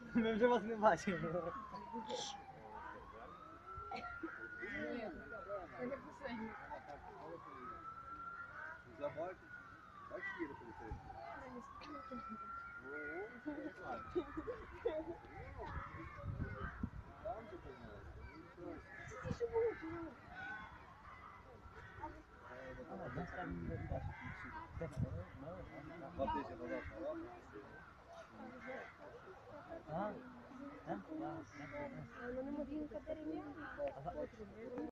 Ми вже вас не бачимо. Забачиш? Бачиш, є поліцейський? Там же А?